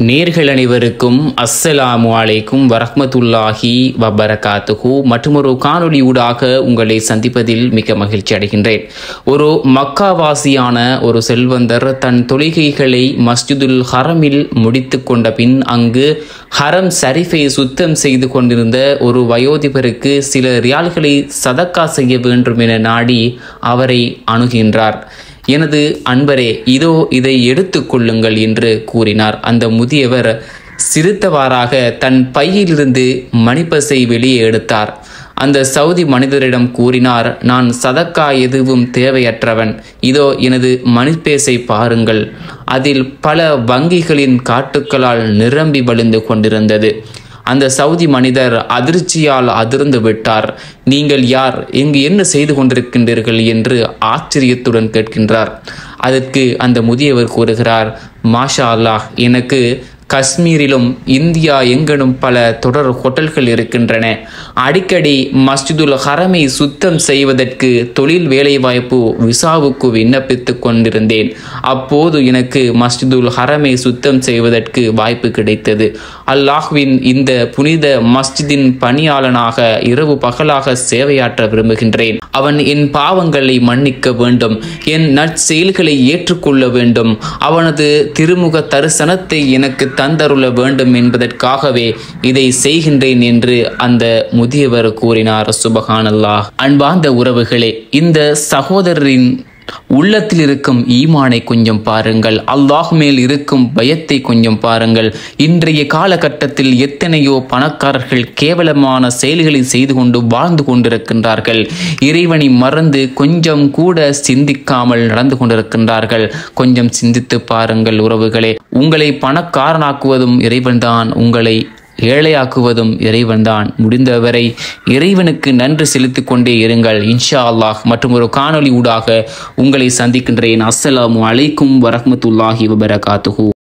நேர்கள் அனைவருக்கும் அஸ்ஸலாமு அலைக்கும் வரஹ்மத்துல்லாஹி வபரகாத்துஹு. மற்றொரு காணொளி ஊடாக உங்களை சந்திப்பதில் மிக மகிழ்ச்சி அடைகின்றேன். ஒரு மக்காவாசியான ஒரு செல்வந்தர் தன் தொழுகைகளை மஸ்ஜிதுல் ஹரமில் முடித்து கொண்ட பின் அங்கு ஹரம் ஷரீஃபை சுத்தம் செய்து கொண்டிருந்த ஒரு வயோதிபருக்கு சில ரியால்களை சதக்கா செய்ய வேண்டும் என நாடி அவரை அணுகின்றார். எனது அன்பரே, இதோ இதை எடுத்துக்கொள்ளுங்கள் என்று கூறினார். அந்த முதியவர் சிரித்தவாறாக தன் பையிலிருந்து மணிப்பசை வெளியே எடுத்தார். அந்த சவுதி மனிதரிடம் கூறினார், நான் சதக்கா எதுவும் தேவையற்றவன், இதோ எனது மணிப்பேசை பாருங்கள். அதில் பல வங்கிகளின் காட்டுக்களால் நிரம்பி வழிந்து கொண்டிருந்தது. அந்த சவுதி மனிதர் அதிர்ச்சியால் அதிர்ந்து விட்டார். நீங்கள் யார், இங்கு என்ன செய்து கொண்டிருக்கின்றீர்கள் என்று ஆச்சரியத்துடன் கேட்கின்றார். அதற்கு அந்த முதியவர் கூறுகிறார், மாஷா அல்லாஹ், எனக்கு காஷ்மீரிலும் இந்தியா எங்கனும் பல தொடர் ஹோட்டல்கள் இருக்கின்றன. அடிக்கடி மஸ்ஜிதுல் ஹரமை சுத்தம் செய்வதற்கு தொழில் வேலைவாய்ப்பு விசாவுக்கு விண்ணப்பித்து கொண்டிருந்தேன். அப்போது எனக்கு மஸ்ஜிதுல் ஹரமை சுத்தம் செய்வதற்கு வாய்ப்பு கிடைத்தது. அல்லாஹ்வின் இந்த புனித மஸ்ஜிதின் பணியாளனாக இரவு பகலாக சேவையாற்ற விரும்புகின்றேன். அவன் என் பாவங்களை மன்னிக்க வேண்டும், என் நற்செயல்களை ஏற்றுக்கொள்ள வேண்டும், அவனது திருமுக தரிசனத்தை எனக்கு தந்தருள வேண்டும் என்பதற்காகவே இதை செய்கின்றேன் என்று அந்த முதியவர் கூறினார். சுபஹானல்லாஹ். அன்பார்ந்த உறவுகளே, இந்த சகோதரரின் உள்ளத்தில் இருக்கும் ஈமானை கொஞ்சம் பாருங்கள், அல்லாஹ் மேல் இருக்கும் பயத்தை கொஞ்சம் பாருங்கள். இன்றைய காலகட்டத்தில் எத்தனையோ பணக்காரர்கள் கேவலமான செயல்களை செய்து கொண்டு வாழ்ந்து கொண்டிருக்கின்றார்கள். இறைவனை மறந்து கொஞ்சம் கூட சிந்திக்காமல் நடந்து கொண்டிருக்கின்றார்கள். கொஞ்சம் சிந்தித்து பாருங்கள் உறவுகளே. உங்களை பணக்காரனாக்குவதும் இறைவன்தான், உங்களை ஏழையாக்குவதும் இறைவன்தான். முடிந்தவரை இறைவனுக்கு நன்றி செலுத்திக் கொண்டே இருங்கள். இன்ஷா அல்லாஹ் மற்றும் ஒரு காணொளி ஊடாக உங்களை சந்திக்கின்றேன். அஸ்ஸலாமு அலைக்கும் வரஹ்மத்துல்லாஹி வபரகாத்துஹு.